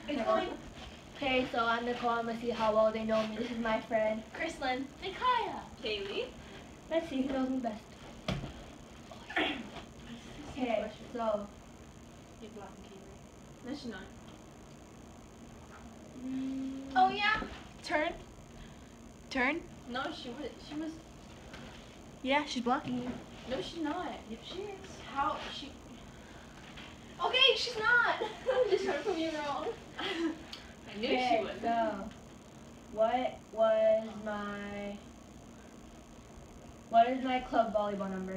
It's fine. Okay, so I'm Nicole. I'm gonna see how well they know me. This is my friend, Chrislyn. Nikaya. Kaylee. Let's see who knows me best. Okay, so. You're blocking Kaylee. No, she's not. Oh yeah. Turn. Turn. No, she was. Yeah, she's blocking you. No, she's not. Yep, she is. How she? Okay, she's not. Just heard from you wrong. I knew Okay, she would. so. What is my club volleyball number?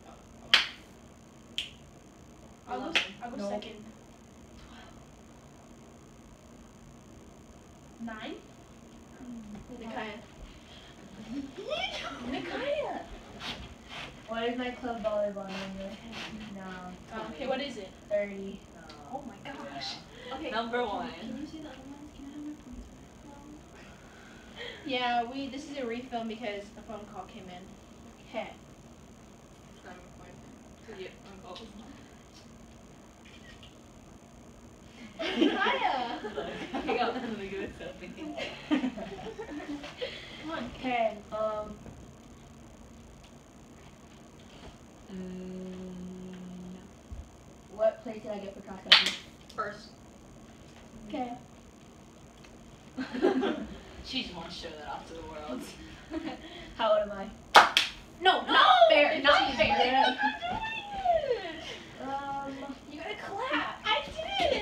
I'll go No. second. 9. Nikaya. Nikaya. What is my club volleyball number? No. Okay, what is it? 30. Oh my gosh. Okay. Number 1. Can you say the other ones? Can I have my points? Yeah, this is a refilm because a phone call came in. Okay. Nikaya. I got nothing to do with something. Come on. Okay, what place did I get for cross country? First. Okay. She just wants to show that off to the world. How old am I? No, not fair. Not fair. You gotta clap. I did.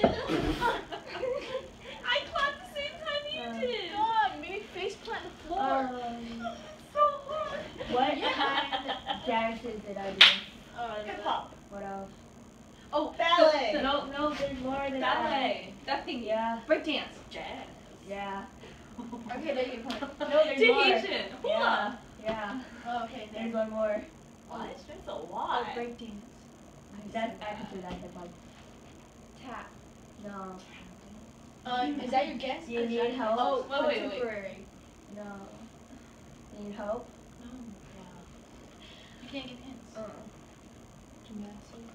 I clapped the same time you did. God, maybe face plant the floor. So hard. What kind of dances did I do? Hip hop. What else? Oh, Ballet. No, there's more than that. ballet. That thing. Yeah, Breakdance. Jazz. yeah. Okay, there you go. No, there's more. Tahitian. Yeah, yeah. Oh, okay, There's there. one more. What? That's a lot. Oh, breakdance. I consider that hip hop. Tap. No. Is that your guess? Do you need help? Oh, wait. contemporary. No. Need help? No. You can't give hints. Gymnastics.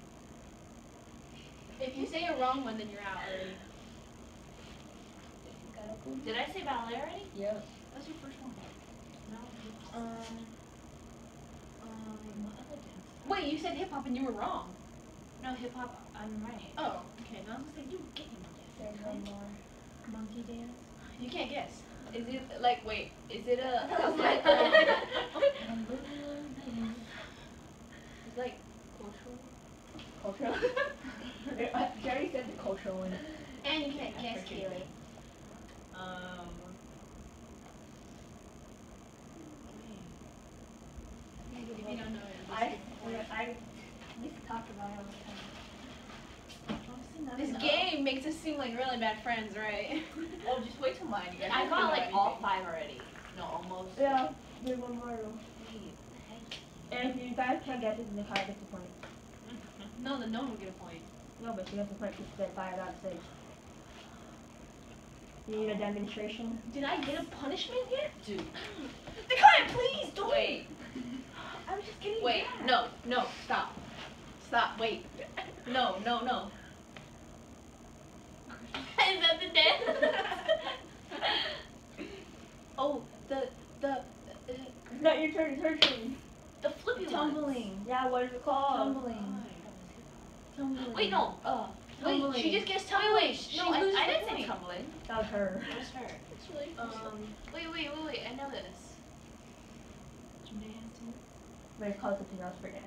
If you say a wrong one, then you're out already. Did I say ballet already? Yeah. That's your first one. No. What other dance? Wait, you said hip hop and you were wrong. No, hip hop. I'm right. Oh, okay. Now I was like, you get me. There's one more. Monkey dance. You can't guess. Is it like wait? Is it a? Oh my It's like cultural. Cultural. Jerry said the cultural one. And you can't guess, Kaylee. If you don't know it, I used to talk about it all the time. this game makes us seem like really bad friends, right? Oh, just wait till mine. You guys I don't got know like anything. all 5 already. No, almost. Yeah, there's one more. Wait, And if you guys can't guess it, then the car gets a point. No, then no one will get a point. No, but she gets a point because she said 5 out of 6. You need a demonstration? Did I get a punishment here? Dude. Nikaya, please don't. Wait. I was just getting Wait. mad. No. Stop. Stop. Wait. No. Is that the dance? Oh, the No, your turn. It's her turn. the flippy Tumbling. Yeah, what is it called? Tumbling. Wait, no. Wait, Tumbling. she just guessed Wait. tumbling. No, I didn't say tumbling. That was her. It was her. It's really Wait. I know this. But it's called something else for dance.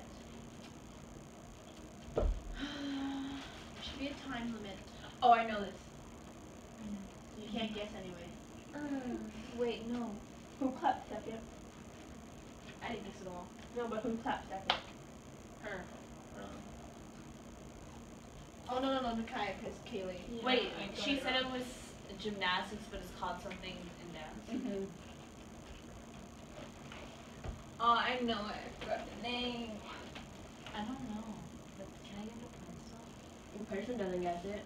should be a time limit. Oh, I know this. You can't guess anyway. Wait, no. Who clapped second? I didn't guess at all. No, but who clapped second? Her. Oh no, Nikaya, because Kaylee. Yeah. Wait, she said it was gymnastics, but it's called something in dance. Mm-hmm. Oh, I know it. I forgot the name. I don't know. But can I get the point still? The person doesn't guess it.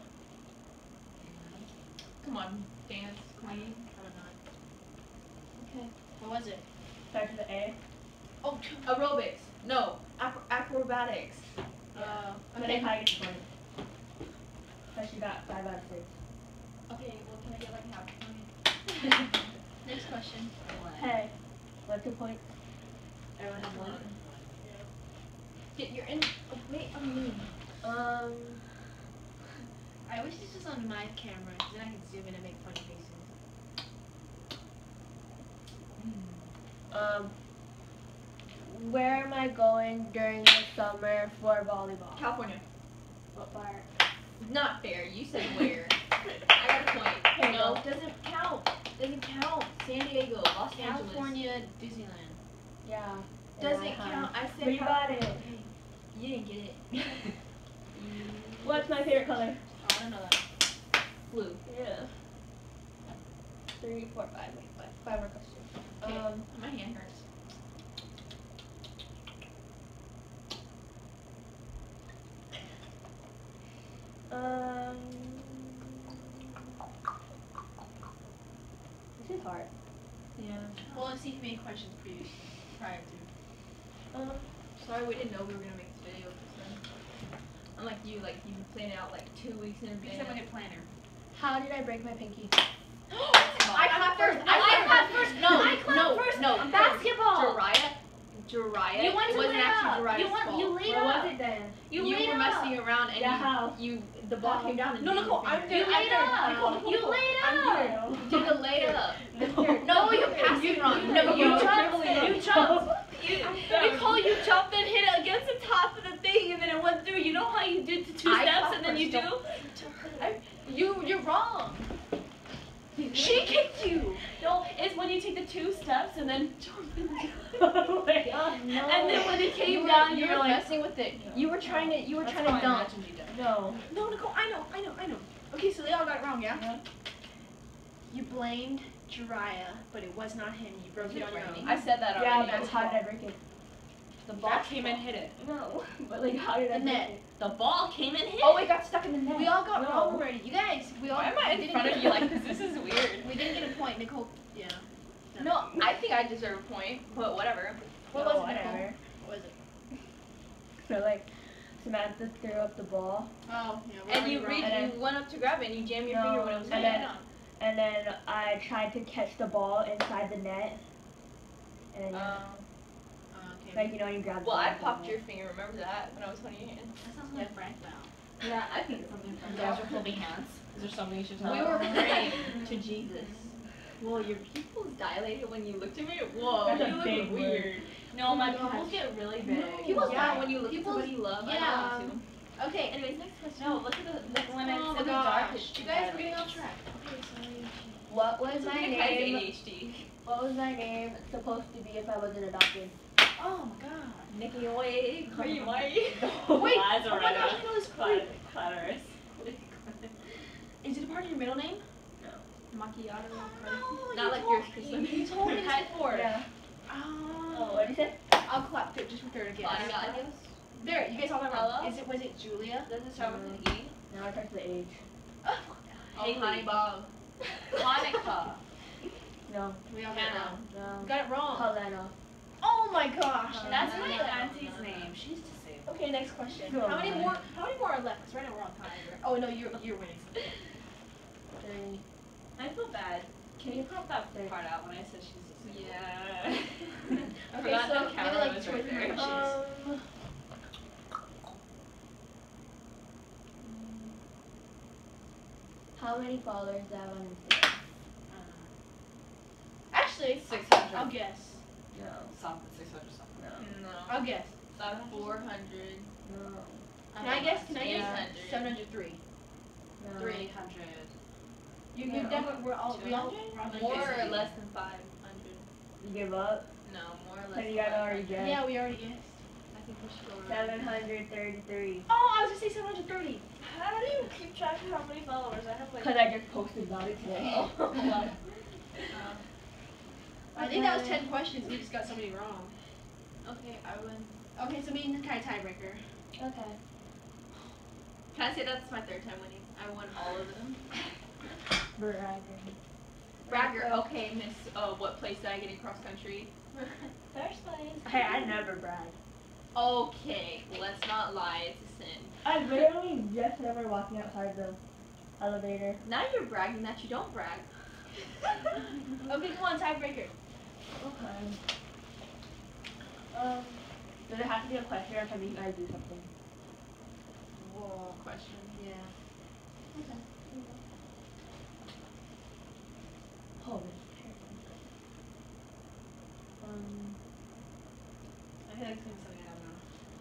Come on, dance queen. I don't know. Okay. What was it? Starts with A. Oh, Aerobics. No. Acrobatics. But okay. I gets a point. But she got 5 out of 6. Okay, well, can I get like half a point? Next question. Hey, what's the point? Everyone has one. Get your in. Oh, wait on me. I wish this was on my camera, because then I could zoom in and make funny faces. Where am I going during the summer for volleyball? California. What part? Not fair. You said where. I got a point. Here you No, go. doesn't count. Doesn't count. San Diego, Los Angeles. California, Disneyland. Yeah. Doesn't count. I said But you got it. You didn't get it. What's my favorite color? I want to know that. Blue. Yeah. 3, 4, 5. Wait, five more questions. Okay. My hand hurts. This is hard. Yeah. Well, let's see if you made questions prior to. Sorry, we didn't know we were gonna make this video. Unlike you, you planned it out 2 weeks in Because advance. I'm like a planner. How did I break my pinky? I clapped first. I clapped first. No, I clapped no, first. no. Basketball. Jiraiya. You went to wasn't lay actually up. Jiraiya's fault. You laid Where up. was it then? You You laid were up. messing around and Yeah, how? the ball How? came down and No, hit Nicole, your I'm finger. You good. laid up. Nicole, You laid up. You did the laid up. Mr. No, you passed it wrong. No, you you jumped. You jumped. Nicole, you jumped and hit it against the top of the thing, and then it went through. You know how you did the two I steps, clapped and then you first, do? You're wrong. She kicked you. No, it's when you take the 2 steps and then jump. Oh my God, no. And then when it came You down, were you were like, messing with it. You were trying to. You were That's trying to how I dunk. imagined you done. No. No, Nicole, I know. Okay, so they all got it wrong, yeah? Yeah. You blamed Jiraiya, but it was not him. You broke it on your own. I said that Yeah, already. that's how did I break it? The ball came and hit it. No. But how did I The break net. it? The ball came and hit Oh, it. it got stuck in the net. We all got No. wrong already. You guys, we all. Why am I we in didn't front of get- you like this? This is weird. We didn't get a point, Nicole. Yeah. No, I think I deserve a point, but whatever. What No, was it, Nicole? whatever. What was it? So Samantha threw up the ball, Oh, yeah. We're And already you wrong. And you went up to grab it and you jammed your No, finger when it was and coming then- down. and then I tried to catch the ball inside the net, and then Okay. you grab. Well, the I ball. popped your finger. Remember that when I was holding your hand? That sounds like Frank now. Yeah, I think it's something from Yeah. Joshua holding hands. Is there something you should No. tell We were us? praying to Jesus. Whoa, your pupils dilated when you looked at me? Whoa, That's a you big look word. weird. No, my gosh. pupils get really big. Pupils Yeah. die when you look at Pupils- somebody you love. yeah. I don't want to. Okay, anyways, next question. No, look at when it's Oh in the my dark. gosh. It's You guys, better. we're getting off track. Okay, sorry. What was my Something that has name? ADHD. What was my name supposed to be if I wasn't adopted? Oh my god. Nikki away. Corey white. Wait, Lies oh my are gosh, I know this clue. Clitoris. Is it a part of your middle name? Macchiato. No, Not like yours, Kristen. You told me this before. Yeah. Oh. What did you say? I'll clap through just for third again. Claudia. There, you guys all got wrong. Hello? Was it Julia? Does it start with an E? Now I touched the age. Hey, honey Bob. Hanukkah. No. We all got it wrong. No. Got it wrong. Helena. Oh my gosh. That's No, my no, no, auntie's no, no. name. She's disabled. Okay, next question. Go How many on. more? How many more are left? 'Cause right now we're on time. Oh no, you're winning. 3. I feel bad. Can you crop that part out when I said she's disabled? Yeah. Okay, Forgot so the maybe camera like was 2 or right 3 there. questions. How many followers do I have on Instagram? Actually, 600. I'll guess. No. Something, 600 something. No. No. I'll guess. About 400. No. Can I guess? Can I guess? 800. 703. No. 300. You No. definitely we're all we're on the More or 50. less than 500. You give up? No, more or less. Then you gotta already guess. Yeah, we already guessed. I think we should go around. 733. Oh, I was gonna say 730. How do you keep track of how many followers? I have like. Because I just posted about it today. I think that was 10 questions. We just got somebody wrong. Okay, I win. Okay, so me and kind of tiebreaker. Okay. Can I say that's my third time winning? I won all of them. Bragging. Bragger. Okay, Miss. What place did I get in cross country? First place. Hey, I never brag. Okay, let's not lie. It's a sin. I literally just remember walking outside the Elevator. Now you're bragging that you don't brag. Okay, come on, tiebreaker. Okay. Does it have to be a question or can you guys do something? Whoa, question. Yeah. Holy I feel like it's gonna be something I don't know.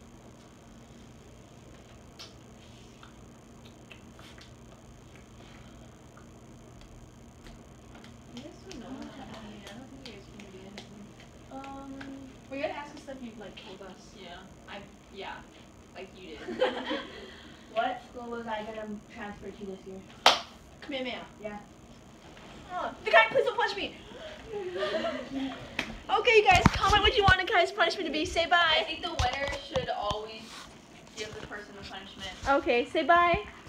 You guys don't know what to be. I don't think you guys can do anything. We gotta ask us stuff you've like told us. Yeah, like you did. What school was I gonna transfer to this year? Kamehameha. Yeah. Oh, the guy, please don't punch me. Okay, you guys, comment what you want the guy's punishment to be. Say I bye. think the winner should always give the person the punishment. Okay, say bye.